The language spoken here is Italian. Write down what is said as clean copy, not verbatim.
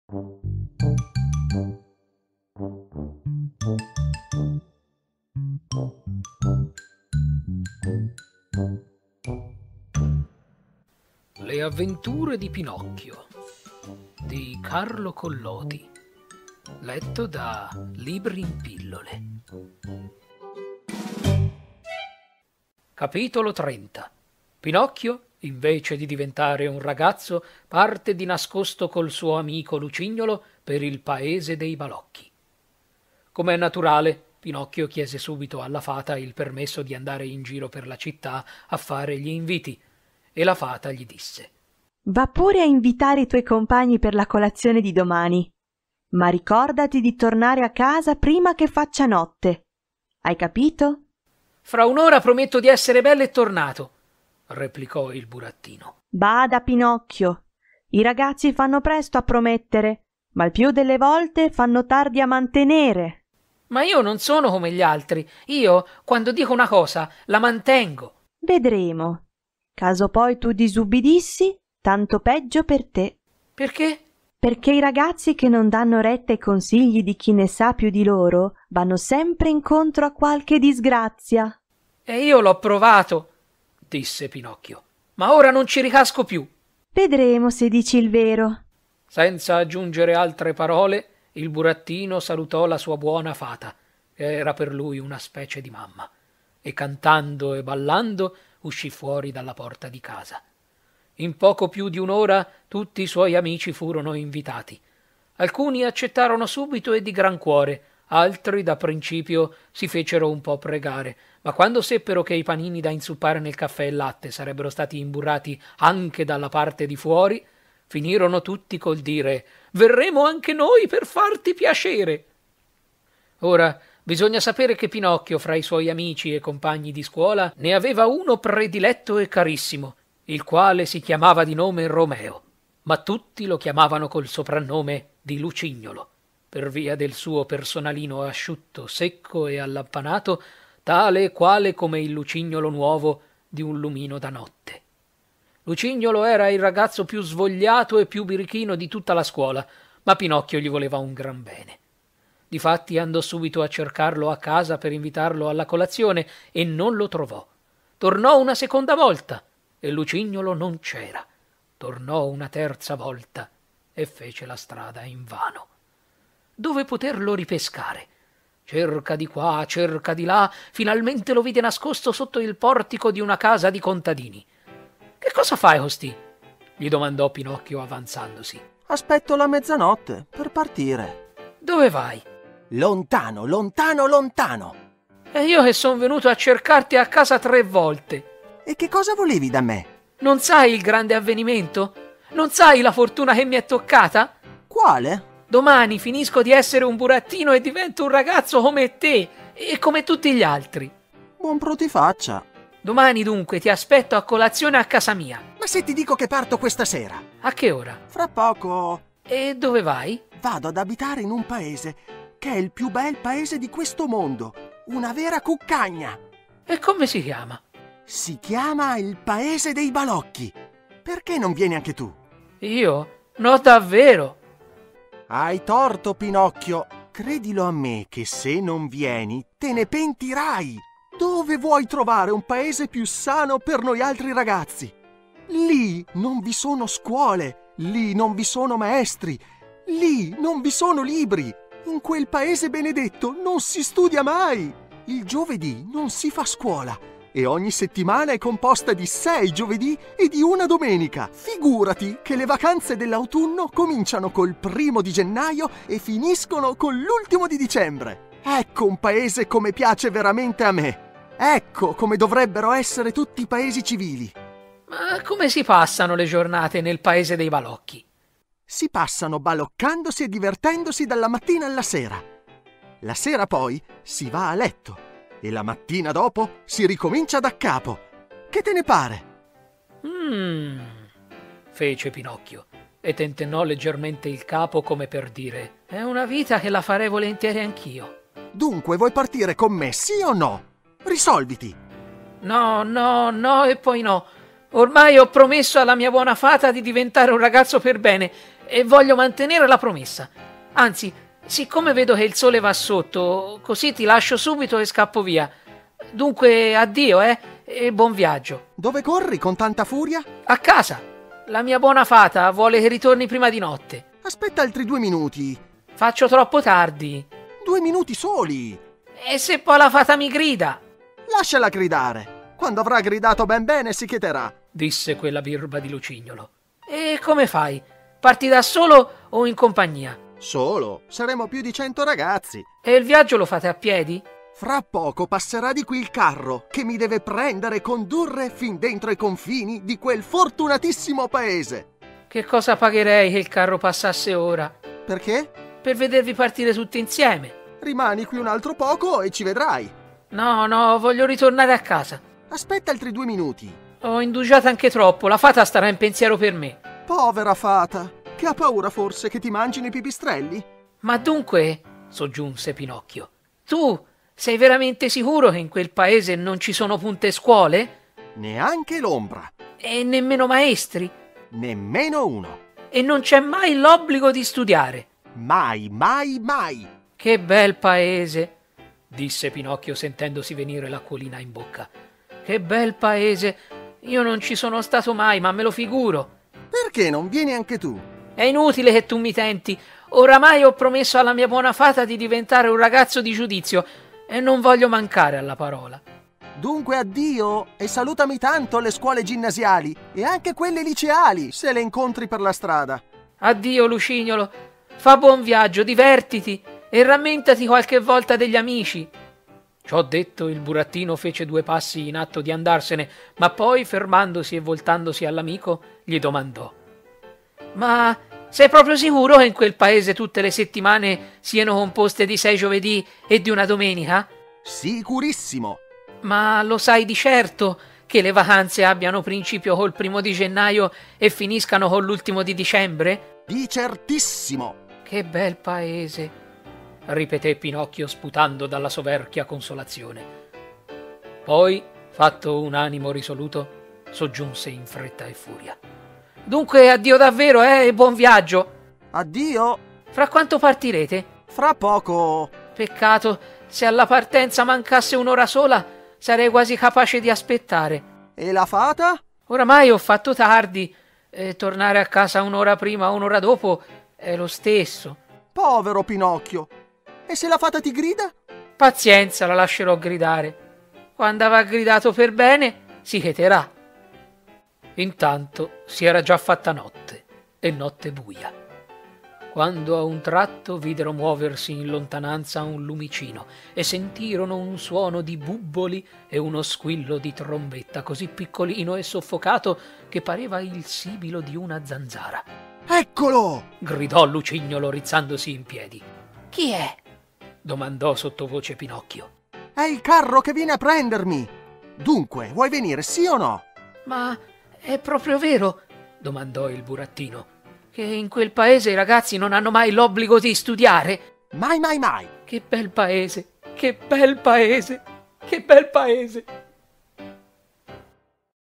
Le avventure di Pinocchio di Carlo Collodi, letto da Libri in Pillole. Capitolo 30. Pinocchio, invece di diventare un ragazzo, parte di nascosto col suo amico Lucignolo per il paese dei balocchi. Come è naturale, Pinocchio chiese subito alla fata il permesso di andare in giro per la città a fare gli inviti, e la fata gli disse: Va pure a invitare i tuoi compagni per la colazione di domani, ma ricordati di tornare a casa prima che faccia notte. Hai capito? Fra un'ora prometto di essere bello e tornato, replicò il burattino. Bada, Pinocchio, i ragazzi fanno presto a promettere, ma il più delle volte fanno tardi a mantenere. Ma io non sono come gli altri. Io, quando dico una cosa, la mantengo. Vedremo. Caso poi tu disubbidissi, tanto peggio per te. Perché? Perché i ragazzi che non danno retta ai consigli di chi ne sa più di loro vanno sempre incontro a qualche disgrazia. E io l'ho provato, disse Pinocchio, ma ora non ci ricasco più. Vedremo se dici il vero. Senza aggiungere altre parole, il burattino salutò la sua buona fata, che era per lui una specie di mamma, e cantando e ballando uscì fuori dalla porta di casa. In poco più di un'ora tutti i suoi amici furono invitati. Alcuni accettarono subito e di gran cuore, altri da principio si fecero un po' pregare, ma quando seppero che i panini da inzuppare nel caffè e latte sarebbero stati imburrati anche dalla parte di fuori, finirono tutti col dire: «Verremo anche noi per farti piacere». Ora, bisogna sapere che Pinocchio, fra i suoi amici e compagni di scuola, ne aveva uno prediletto e carissimo, il quale si chiamava di nome Romeo, ma tutti lo chiamavano col soprannome di Lucignolo, per via del suo personalino asciutto, secco e allampanato, tale e quale come il lucignolo nuovo di un lumino da notte. Lucignolo era il ragazzo più svogliato e più birichino di tutta la scuola, ma Pinocchio gli voleva un gran bene. Difatti andò subito a cercarlo a casa per invitarlo alla colazione e non lo trovò. Tornò una seconda volta e Lucignolo non c'era. Tornò una terza volta e fece la strada invano. Dove poterlo ripescare? Cerca di qua, cerca di là, finalmente lo vide nascosto sotto il portico di una casa di contadini. «Che cosa fai, costì?» gli domandò Pinocchio avanzandosi. Aspetto la mezzanotte per partire. «Dove vai?» Lontano, lontano, lontano. «E io che son venuto a cercarti a casa 3 volte». E che cosa volevi da me? «Non sai il grande avvenimento? Non sai la fortuna che mi è toccata?» Quale? «Domani finisco di essere un burattino e divento un ragazzo come te e come tutti gli altri». Buon pro ti faccia. «Domani dunque ti aspetto a colazione a casa mia». Ma se ti dico che parto questa sera? «A che ora?» Fra poco. «E dove vai?» Vado ad abitare in un paese che è il più bel paese di questo mondo. Una vera cuccagna. «E come si chiama?» Si chiama il paese dei balocchi. Perché non vieni anche tu? «Io? No, davvero?» Hai torto, Pinocchio. Credilo a me che se non vieni te ne pentirai. Dove vuoi trovare un paese più sano per noi altri ragazzi? Lì non vi sono scuole, lì non vi sono maestri, lì non vi sono libri. In quel paese benedetto non si studia mai. Il giovedì non si fa scuola e ogni settimana è composta di 6 giovedì e di una domenica. Figurati che le vacanze dell'autunno cominciano col 1° di gennaio e finiscono con l'1° di dicembre. Ecco un paese come piace veramente a me. Ecco come dovrebbero essere tutti i paesi civili. «Ma come si passano le giornate nel paese dei balocchi?» Si passano baloccandosi e divertendosi dalla mattina alla sera. La sera poi si va a letto e la mattina dopo si ricomincia da capo. Che te ne pare?» fece Pinocchio e tentennò leggermente il capo come per dire: «È una vita che la farei volentieri anch'io». Dunque vuoi partire con me, sì o no? Risolviti. «No, no, no e poi no. Ormai ho promesso alla mia buona fata di diventare un ragazzo per bene e voglio mantenere la promessa. Anzi, siccome vedo che il sole va sotto, così ti lascio subito e scappo via. Dunque, addio, e buon viaggio. Dove corri con tanta furia? A casa. La mia buona fata vuole che ritorni prima di notte. Aspetta altri 2 minuti. Faccio troppo tardi. 2 minuti soli. E se poi la fata mi grida? Lasciala gridare. Quando avrà gridato ben bene si chieterà, disse quella birba di Lucignolo. E come fai? Parti da solo o in compagnia? Solo. Saremo più di 100 ragazzi. E il viaggio lo fate a piedi? Fra poco passerà di qui il carro che mi deve prendere e condurre fin dentro i confini di quel fortunatissimo paese. Che cosa pagherei che il carro passasse ora? Perché? Per vedervi partire tutti insieme. Rimani qui un altro poco e ci vedrai. No, voglio ritornare a casa. Aspetta altri 2 minuti. Ho indugiato anche troppo, la fata starà in pensiero per me. Povera fata, che ha paura forse che ti mangino i pipistrelli? Ma dunque, soggiunse Pinocchio, tu sei veramente sicuro che in quel paese non ci sono punte scuole? Neanche l'ombra. E nemmeno maestri? Nemmeno uno. E non c'è mai l'obbligo di studiare? Mai, mai, mai. Che bel paese, disse Pinocchio sentendosi venire l'acquolina in bocca. Che bel paese. Io non ci sono stato mai, ma me lo figuro. Perché non vieni anche tu? È inutile che tu mi tenti. Oramai ho promesso alla mia buona fata di diventare un ragazzo di giudizio e non voglio mancare alla parola. Dunque addio e salutami tanto le scuole ginnasiali e anche quelle liceali se le incontri per la strada. Addio Lucignolo, fa buon viaggio, divertiti e rammentati qualche volta degli amici. Ciò detto, il burattino fece 2 passi in atto di andarsene, ma poi, fermandosi e voltandosi all'amico, gli domandò: Ma sei proprio sicuro che in quel paese tutte le settimane siano composte di 6 giovedì e di una domenica? Sicurissimo. Ma lo sai di certo che le vacanze abbiano principio col 1° di gennaio e finiscano con l'1° di dicembre? Di certissimo. Che bel paese, ripeté Pinocchio sputando dalla soverchia consolazione. Poi, fatto un animo risoluto, soggiunse in fretta e furia: Dunque addio davvero, e buon viaggio. Addio. Fra quanto partirete? Fra poco. Peccato, se alla partenza mancasse un'ora sola, sarei quasi capace di aspettare. E la fata? Oramai ho fatto tardi, e tornare a casa un'ora prima o un'ora dopo è lo stesso. Povero Pinocchio. E se la fata ti grida? Pazienza, la lascerò gridare. Quando avrà gridato per bene, si cheterà. Intanto si era già fatta notte, e notte buia, quando a un tratto videro muoversi in lontananza un lumicino e sentirono un suono di bubboli e uno squillo di trombetta così piccolino e soffocato che pareva il sibilo di una zanzara. Eccolo! Gridò Lucignolo rizzandosi in piedi. Chi è? Domandò sottovoce Pinocchio. È il carro che viene a prendermi. Dunque, vuoi venire, sì o no? Ma è proprio vero? Domandò il burattino, che in quel paese i ragazzi non hanno mai l'obbligo di studiare? Mai, mai, mai. Che bel paese, che bel paese, che bel paese!